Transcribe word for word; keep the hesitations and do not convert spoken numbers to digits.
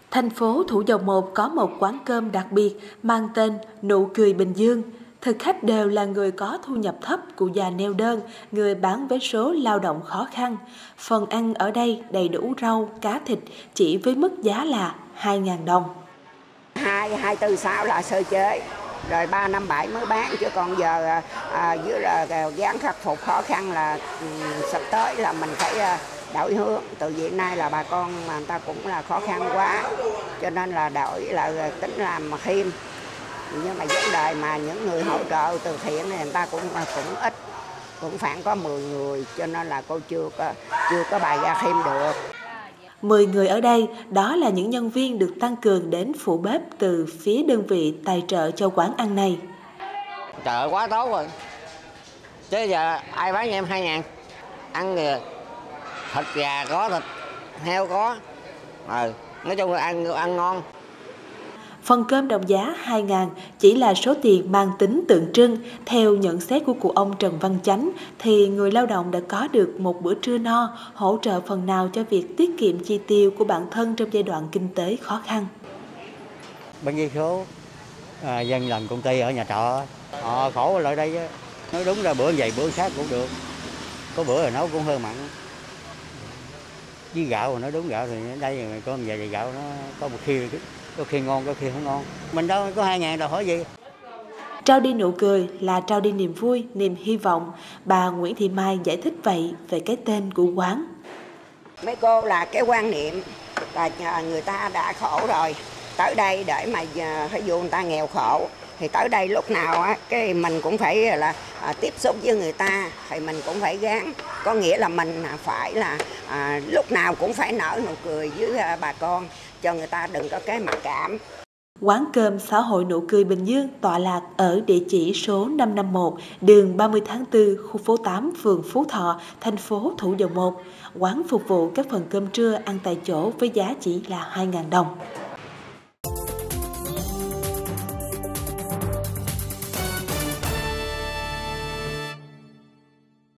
Thành phố Thủ Dầu Một có một quán cơm đặc biệt mang tên Nụ Cười Bình Dương. Thực khách đều là người có thu nhập thấp, cụ già neo đơn, người bán vé số lao động khó khăn. Phần ăn ở đây đầy đủ rau, cá thịt chỉ với mức giá là hai nghìn đồng. Hai, hai tư sáu là sơ chế, rồi ba năm bảy mới bán, chứ còn giờ à, dưới là gắng khắc phục khó khăn là um, sắp tới là mình phải à, đổi hướng. Từ hiện nay là bà con mà người ta cũng là khó khăn quá, cho nên là đổi là tính làm thêm. Nhưng mà vấn đề mà những người hỗ trợ từ thiện này người ta cũng cũng ít, cũng khoảng có mười người, cho nên là cô chưa có chưa có bày ra thêm được. mười người ở đây, đó là những nhân viên được tăng cường đến phụ bếp từ phía đơn vị tài trợ cho quán ăn này. Trời quá tốt rồi. Chứ giờ ai bán cho em hai ngàn. Ăn thì thịt gà có, thịt heo có. Ừ, nói chung là ăn ăn ngon. Phần cơm đồng giá hai nghìn chỉ là số tiền mang tính tượng trưng. Theo nhận xét của cụ ông Trần Văn Chánh, thì người lao động đã có được một bữa trưa no, hỗ trợ phần nào cho việc tiết kiệm chi tiêu của bản thân trong giai đoạn kinh tế khó khăn. Bán vé số, à, dân làm công ty ở nhà trọ, họ khổ lại đây á. Nói đúng ra bữa vậy bữa khác cũng được. Có bữa rồi nấu cũng hơi mặn. Với gạo rồi nói đúng gạo thì đây rồi có về thì gạo nó có một khi có khi ngon, có khi không ngon. Mình đâu có hai ngàn đâu hỏi gì. Trao đi nụ cười là trao đi niềm vui, niềm hy vọng. Bà Nguyễn Thị Mai giải thích vậy về cái tên của quán. Mấy cô là cái quan niệm là người ta đã khổ rồi, tới đây để mà ví dụ người ta nghèo khổ thì tới đây lúc nào á cái mình cũng phải là à, tiếp xúc với người ta, thì mình cũng phải gắng, có nghĩa là mình phải là à, lúc nào cũng phải nở nụ cười với à, bà con, cho người ta đừng có cái mặc cảm. Quán cơm xã hội Nụ Cười Bình Dương tọa lạc ở địa chỉ số năm năm một, đường ba mươi tháng tư, khu phố tám, phường Phú Thọ, thành phố Thủ Dầu Một. Quán phục vụ các phần cơm trưa ăn tại chỗ với giá chỉ là hai nghìn đồng.